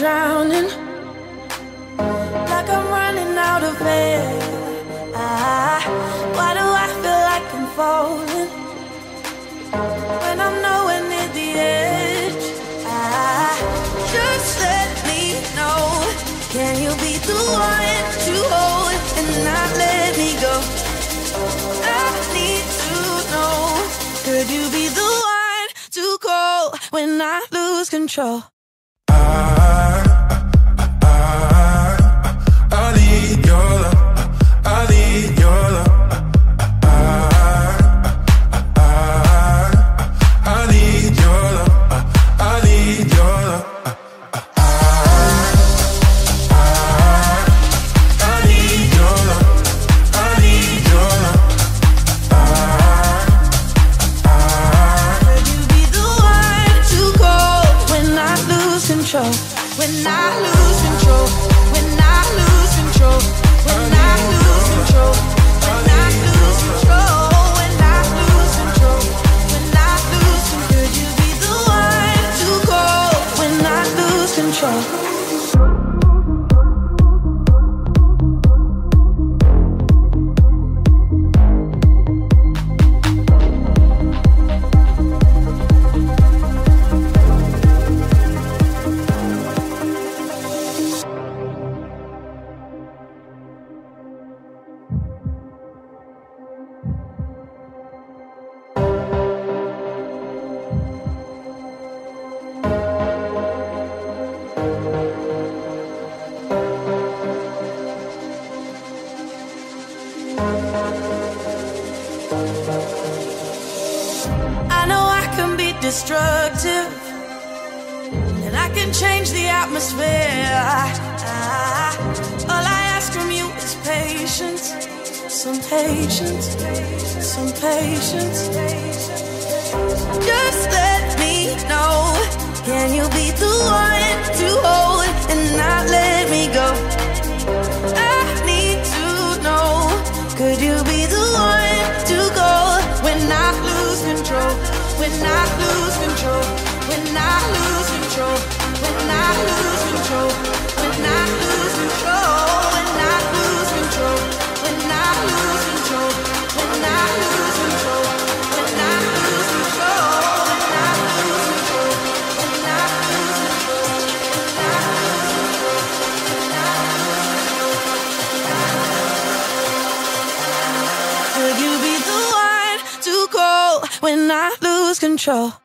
drowning, like I'm running out of air. Why do I feel like I'm falling when I'm nowhere near the edge? Just let me know, can you be the one to hold and not let me go? I need to know, could you be the one to call when I lose control? I need your love. I need your love. I need your love. I need your love. I need your love. I need your love. Could you be the one to call when I lose control? When I lose control. When I lose control. When I lose control. When I lose control. When I lose control. When I lose control. Could you be the one to call when I lose control? I know I can be destructive, and I can change the atmosphere. All I ask from you is patience, some patience, some patience. Just let me know, can you be the one to hold and not let me go? I need to know, could you be the one to go when I lose control? When I lose control. When I lose control. When I lose control. When I lose control. When I lose control. When I lose control. When I lose control. When I lose control. When I lose control. When I lose control. When I lose control. Could you be the one to call when I lose control?